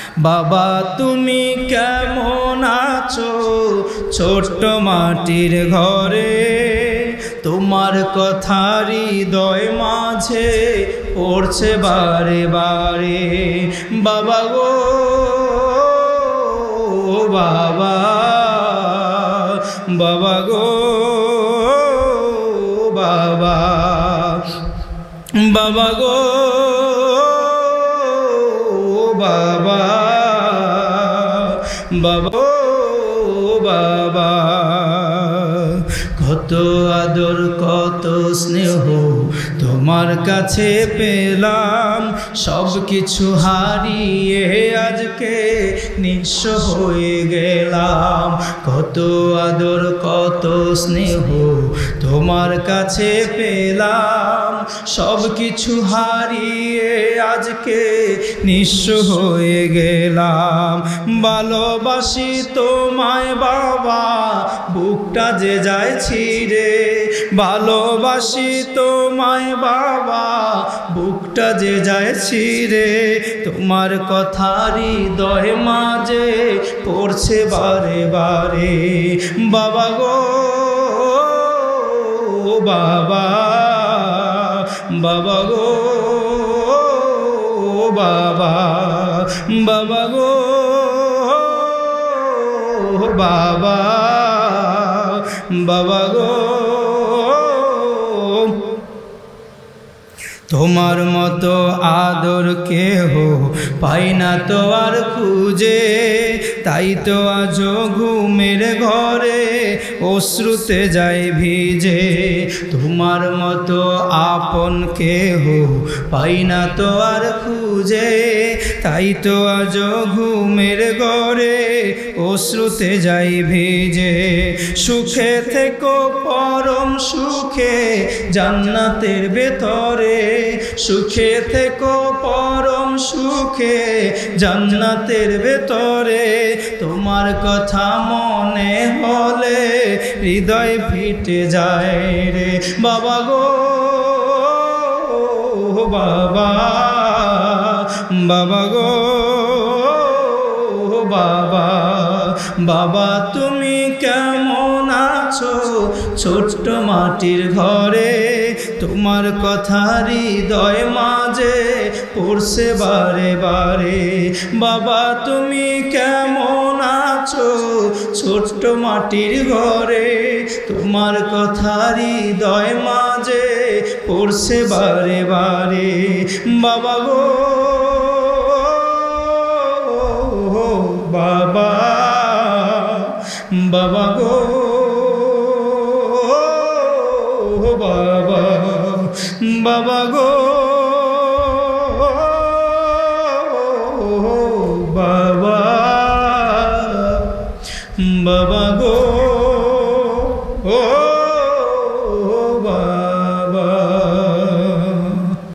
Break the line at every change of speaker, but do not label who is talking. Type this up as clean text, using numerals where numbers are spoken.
বাবা তুমি কেমন আছো ছোট্ট মাটির ঘরে, তোমার কথা হৃদয় মাঝে পড়ছে বারে বারে। বাবা গো বাবা, বাবা গো বাবা, বাবা গো বাবা, বাবা বাবা। কত আদর কত স্নেহ তোমার কাছে পেলাম, সব কিছু হারিয়ে আজকে নিঃস্ব হয়ে গেলাম। কত আদর কত স্নেহ তোমার কাছে পেলাম, সব কিছু হারিয়ে আজকে নিঃস্ব হয়ে গেলাম। ভালোবাসি তোমায় বাবা, বুকটা যে যায় ছিঁড়ে। ভালোবাসি তোমায় বাবা, বুকটা যে যায় ছিঁড়ে। তোমার কথা হৃদয় মাঝে পড়ছে বারে বারে। বাবা গো বাবা, বাবা গো বাবা, বাবা গো বাবা, বাবা গো। তোমার মতো আদর কেহ পাই না তো আর খুঁজে, তাই তো আজ ঘুমের ঘরে অশ্রুতে যায় ভিজে। তোমার মতো আপন কেহ পাই না তো আর খুঁজে, তাই তো আজ ঘুমের ঘরে অশ্রুতে যাই ভিজে। সুখে থেকো পরম সুখে জান্নাতের ভেতরে, সুখে থেকো পরম সুখে জান্নাতের ভেতরে। তোমার কথা মনে হলে হৃদয় ফিটে যায় রে। বাবা গো বাবা, বাবা গো বাবা, বাবা তুমি কেমন আছো ছোট্ট মাটির ঘরে, তোমার কথা হৃদয় মাঝে পড়ছে বারে বারে। বাবা তুমি কেমন আছো ছোট্ট মাটির ঘরে, তোমার কথা হৃদয় মাঝে পড়ছে বারে বারে। বাবা গো বাবা, বাবা গো বাবা, বাবা গো বাবা, বাবা গো।